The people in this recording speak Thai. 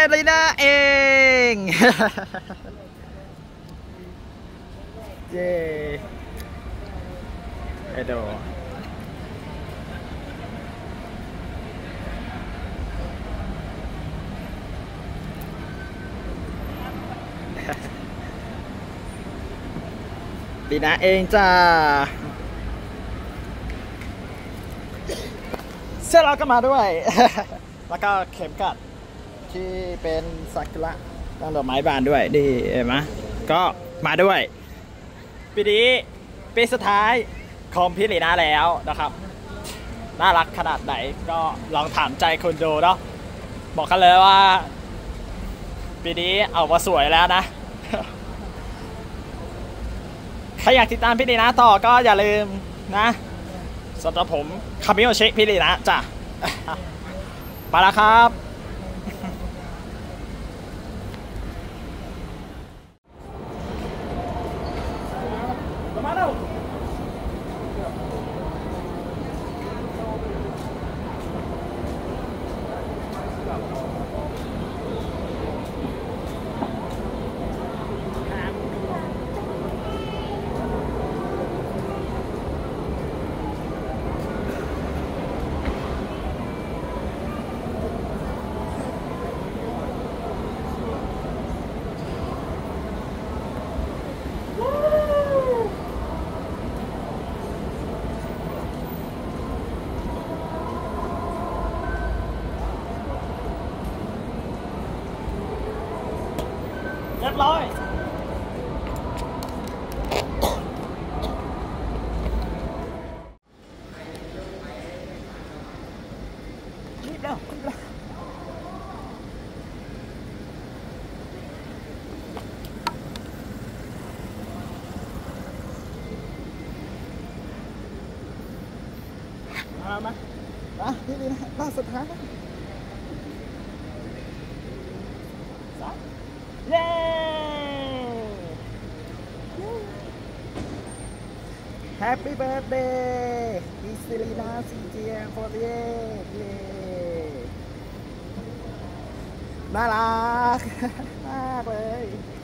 ลีน่าเองเย้ไอโดลีน่าเองจ้าเสื้อเราก็มาด้วย แล้วก็เข็มกัดที่เป็นซากุระตั้งดอกไม้บานด้วยดีเห็นไหมก็มาด้วยปีนี้ปีสุดท้ายของพี่ลีน่าแล้วนะครับน่ารักขนาดไหนก็ลองถามใจคนดูเนาะบอกกันเลยว่าปีนี้เอามาสวยแล้วนะ ใครอยากติดตามพี่ลีน่าต่อก็อย่าลืมนะสำหรับผมคามิโอชิพี่ลีน่าจ้ะไปแล้วครับมาแล้วเรียบร้อยนิดเดียวมาที่นี่นะรอบสุดท้ายเย้ Happy birthday อิสลีนาซีเจียโฟร์เย่เย้น่ารักมากเลย